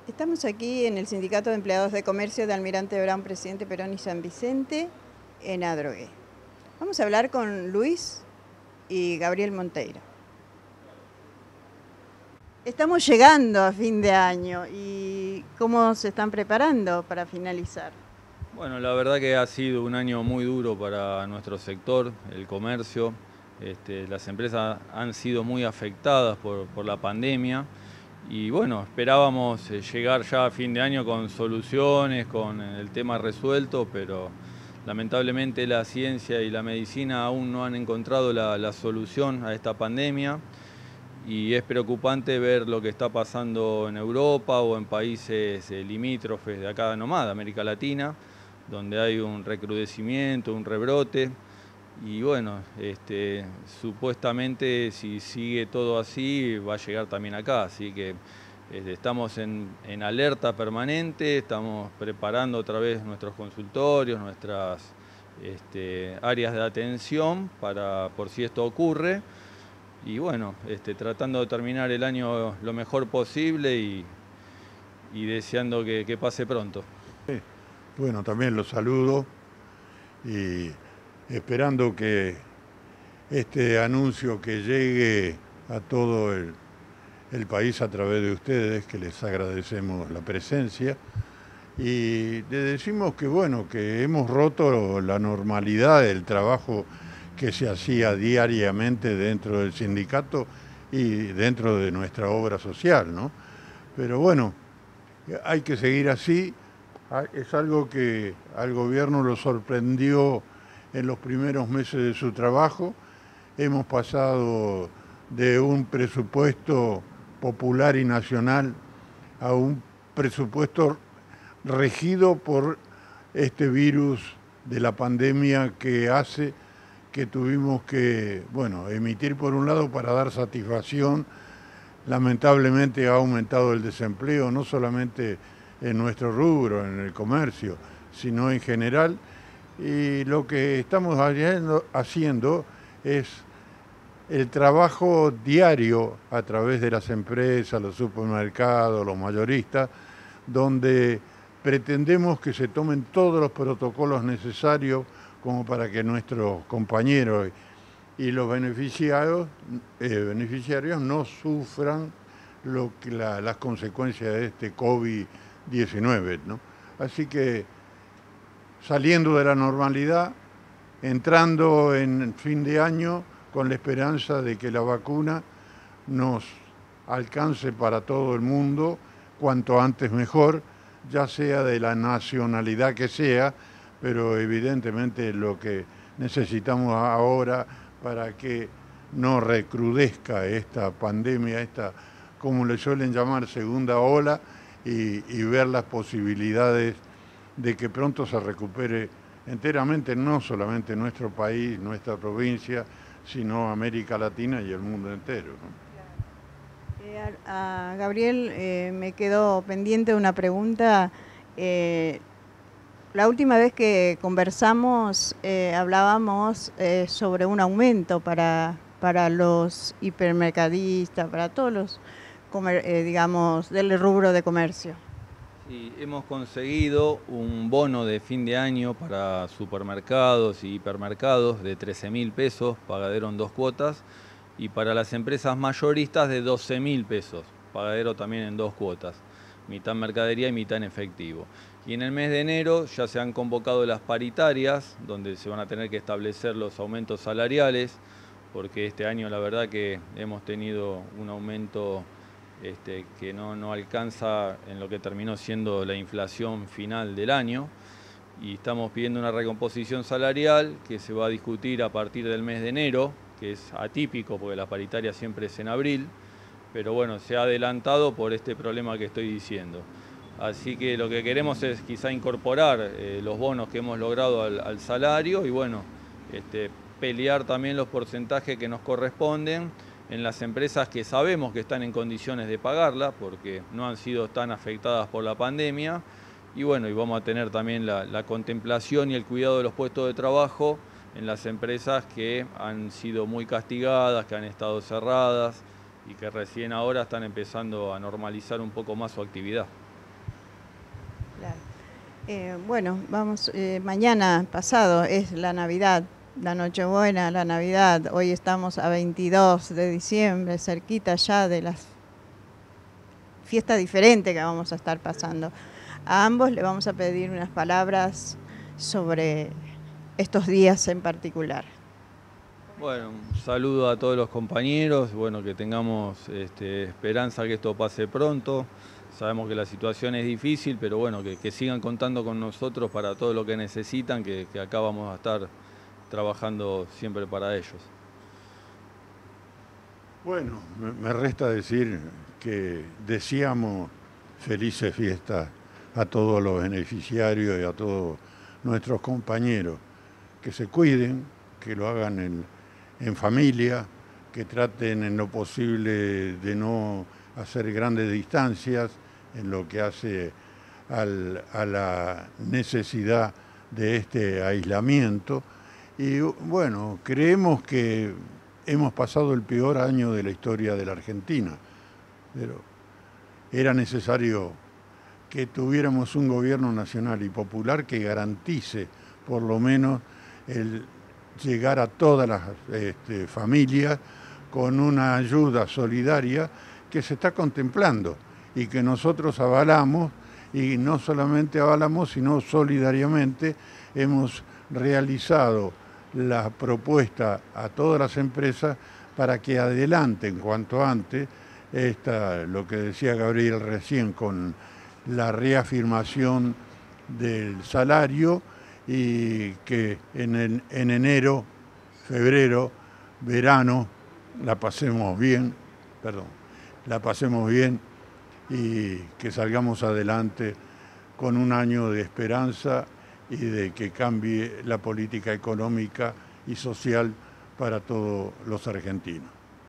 Estamos aquí en el Sindicato de Empleados de Comercio de Almirante Brown, Presidente Perón y San Vicente, en Adrogué. Vamos a hablar con Luis y Gabriel Monteiro. Estamos llegando a fin de año y ¿cómo se están preparando para finalizar? Bueno, la verdad que ha sido un año muy duro para nuestro sector, el comercio. Las empresas han sido muy afectadas por la pandemia y bueno, esperábamos llegar ya a fin de año con soluciones, con el tema resuelto, pero lamentablemente la ciencia y la medicina aún no han encontrado la solución a esta pandemia. Y es preocupante ver lo que está pasando en Europa o en países limítrofes de acá nomás, de América Latina, donde hay un recrudecimiento, un rebrote. Y bueno, supuestamente si sigue todo así va a llegar también acá. Así que estamos en alerta permanente, estamos preparando otra vez nuestros consultorios, nuestras áreas de atención por si esto ocurre. Y bueno, tratando de terminar el año lo mejor posible y deseando que pase pronto. Bueno, también los saludo y esperando que este anuncio que llegue a todo el país a través de ustedes, que les agradecemos la presencia, y les decimos que bueno, que hemos roto la normalidad del trabajo que se hacía diariamente dentro del sindicato y dentro de nuestra obra social, ¿no? Pero bueno, hay que seguir así. Es algo que al gobierno lo sorprendió en los primeros meses de su trabajo. Hemos pasado de un presupuesto popular y nacional a un presupuesto regido por este virus de la pandemia que hace que tuvimos que, bueno, emitir por un lado para dar satisfacción. Lamentablemente ha aumentado el desempleo, no solamente en nuestro rubro, en el comercio, sino en general. Y lo que estamos haciendo es el trabajo diario a través de las empresas, los supermercados, los mayoristas, donde pretendemos que se tomen todos los protocolos necesarios como para que nuestros compañeros y los beneficiarios no sufran las consecuencias de este COVID-19, ¿no? Así que saliendo de la normalidad, entrando en fin de año con la esperanza de que la vacuna nos alcance para todo el mundo, cuanto antes mejor, ya sea de la nacionalidad que sea, pero evidentemente lo que necesitamos ahora para que no recrudezca esta pandemia, esta, como le suelen llamar, segunda ola, y ver las posibilidades de que pronto se recupere enteramente, no solamente nuestro país, nuestra provincia, sino América Latina y el mundo entero, ¿no? A Gabriel me quedó pendiente una pregunta. La última vez que conversamos hablábamos sobre un aumento para los hipermercadistas, para todos los, digamos, del rubro de comercio. Sí, hemos conseguido un bono de fin de año para supermercados y hipermercados de 13.000 pesos, pagadero en 2 cuotas, y para las empresas mayoristas de 12.000 pesos, pagadero también en 2 cuotas, mitad en mercadería y mitad en efectivo. Y en el mes de enero ya se han convocado las paritarias, donde se van a tener que establecer los aumentos salariales, porque este año la verdad que hemos tenido un aumento que no alcanza en lo que terminó siendo la inflación final del año, y estamos pidiendo una recomposición salarial que se va a discutir a partir del mes de enero, que es atípico porque la paritaria siempre es en abril, pero bueno, se ha adelantado por este problema que estoy diciendo. Así que lo que queremos es quizá incorporar los bonos que hemos logrado al salario y bueno, pelear también los porcentajes que nos corresponden en las empresas que sabemos que están en condiciones de pagarla, porque no han sido tan afectadas por la pandemia. Y bueno, y vamos a tener también la contemplación y el cuidado de los puestos de trabajo en las empresas que han sido muy castigadas, que han estado cerradas y que recién ahora están empezando a normalizar un poco más su actividad. Bueno, vamos, mañana pasado es la Navidad, la Nochebuena, la Navidad. Hoy estamos a 22 de diciembre, cerquita ya de las fiestas diferentes que vamos a estar pasando. A ambos le vamos a pedir unas palabras sobre estos días en particular. Bueno, un saludo a todos los compañeros, bueno, que tengamos esperanza que esto pase pronto. Sabemos que la situación es difícil, pero bueno, que sigan contando con nosotros para todo lo que necesitan, que acá vamos a estar trabajando siempre para ellos. Bueno, me resta decir que deseamos felices fiestas a todos los beneficiarios y a todos nuestros compañeros. Que se cuiden, que lo hagan en familia, que traten en lo posible de no hacer grandes distancias en lo que hace a la necesidad de este aislamiento. Y bueno, creemos que hemos pasado el peor año de la historia de la Argentina, pero era necesario que tuviéramos un gobierno nacional y popular que garantice por lo menos el llegar a todas las familias con una ayuda solidaria que se está contemplando y que nosotros avalamos, y no solamente avalamos, sino solidariamente hemos realizado la propuesta a todas las empresas para que adelanten cuanto antes lo que decía Gabriel recién con la reafirmación del salario, y que en enero, febrero, verano la pasemos bien, y que salgamos adelante con un año de esperanza y de que cambie la política económica y social para todos los argentinos.